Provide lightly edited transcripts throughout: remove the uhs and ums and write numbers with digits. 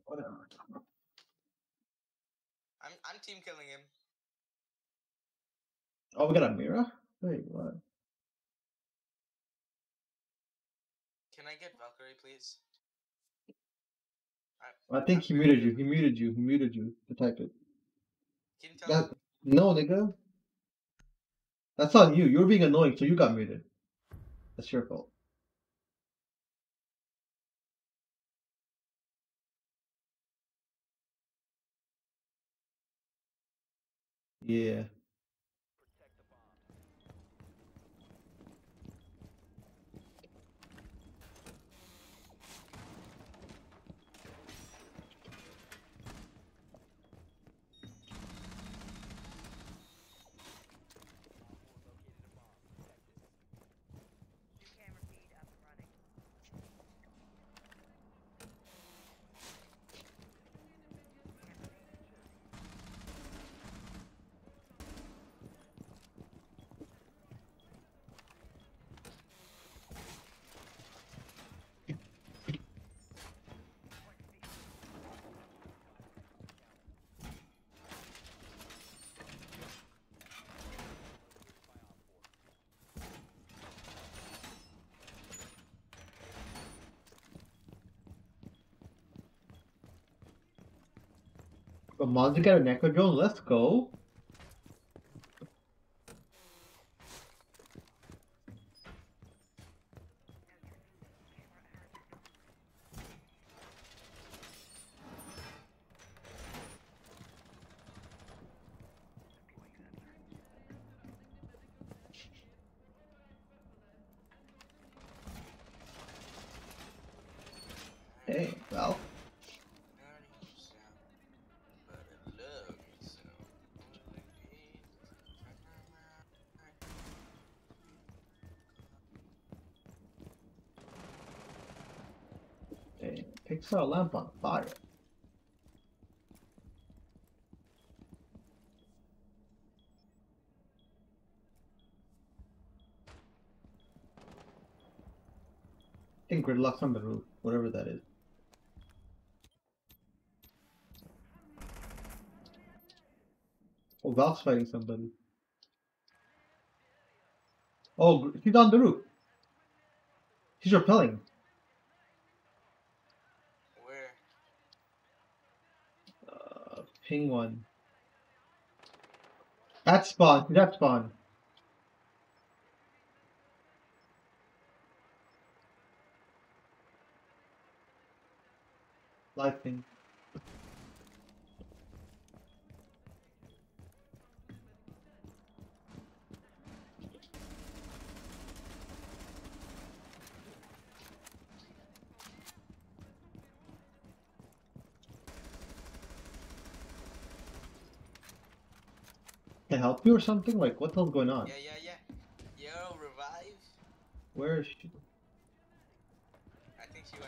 Whatever. I'm team killing him. Oh, we got a mirror? Wait, what? Can I get Valkyrie, please? I think he muted you. He muted you. He muted you to type it. Can you tell That him? no, nigga. That's not you. You're being annoying, so you got muted. That's your fault. Yeah. Come on, you got a Necro Drone. Let's go. Hey, well. Hey, Pixar lamp on fire. I think Gridlock's on the roof, whatever that is. Oh, Val's fighting somebody. Oh, he's on the roof. He's repelling. Where? Ping one. At spawn. He's at spawn. Live ping. Can I help you or something? Like, what the hell's going on? Yeah. Yo, revive? Where is she? I think she went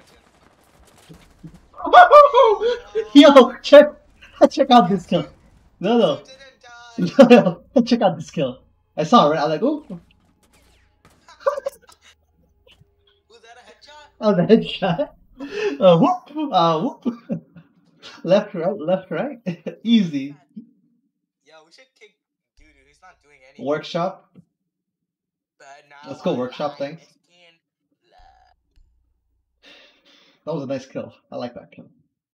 in. Yo, check out this kill. No. You didn't die! No, check out this kill. I saw it, right? I was like, ooh. Was that a headshot? Oh, the headshot. Whoop. Left, right. Easy. Yo, we should kick Dudu. He's not doing anything. Workshop. But now Let's go workshop, thanks. That was a nice kill. I like that kill.